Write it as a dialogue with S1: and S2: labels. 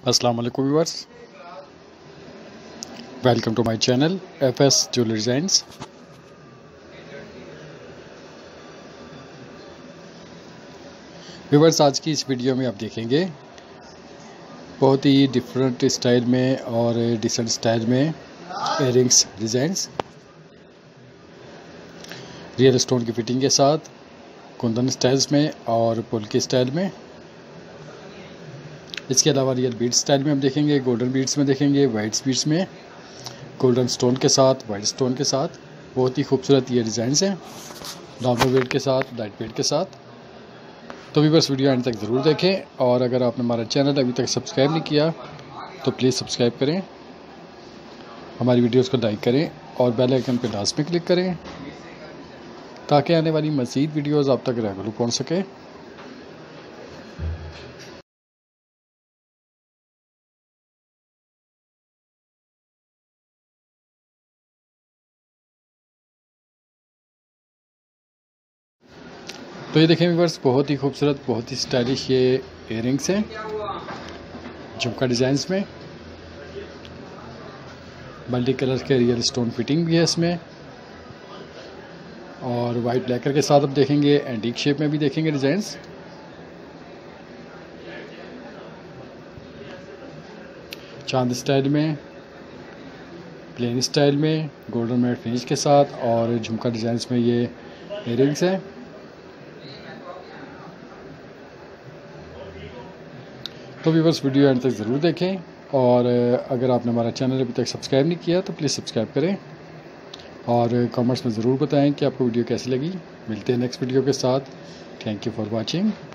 S1: अस्सलाम वालेकुम viewers, welcome to my channel FS jewellery designs. Viewers, आज की इस वीडियो में आप देखेंगे बहुत ही डिफरेंट स्टाइल में और डिसेंट स्टाइल में इयररिंग्स डिज़ाइंस रियल स्टोन की फिटिंग के साथ कुंदन स्टाइल्स में और पुल के स्टाइल में। इसके अलावा रियल बीड स्टाइल में हम देखेंगे, गोल्डन बीड्स में देखेंगे, वाइट बीड्स में गोल्डन स्टोन के साथ, वाइट स्टोन के साथ। बहुत ही खूबसूरत ये डिज़ाइंस हैं, नॉर्मल वेट के साथ, लाइट वेट के साथ। तो भी बस वीडियो एंड तक ज़रूर देखें, और अगर आपने हमारा चैनल अभी तक सब्सक्राइब नहीं किया तो प्लीज़ सब्सक्राइब करें, हमारी वीडियोस को लाइक करें और बेल आइकन पर लास्ट में क्लिक करें ताकि आने वाली मज़ीद वीडियोज़ आप तक रेगुलर पहुँच सके। तो ये देखें व्यूअर्स, बहुत ही खूबसूरत, बहुत ही स्टाइलिश ये इयररिंग्स हैं झुमका डिज़ाइंस में। मल्टी कलर के रियल स्टोन फिटिंग भी है इसमें, और वाइट लैकर के साथ अब देखेंगे, एंटीक शेप में भी देखेंगे डिज़ाइंस। चांद स्टाइल में, प्लेन स्टाइल में, गोल्डन मैट फिनिश के साथ और झुमका डिज़ाइंस में ये इयररिंग्स हैं। तो व्यूअर्स, वीडियो एंड तक ज़रूर देखें, और अगर आपने हमारा चैनल अभी तक सब्सक्राइब नहीं किया तो प्लीज़ सब्सक्राइब करें और कमेंट्स में ज़रूर बताएं कि आपको वीडियो कैसी लगी। मिलते हैं नेक्स्ट वीडियो के साथ। Thank you for watching.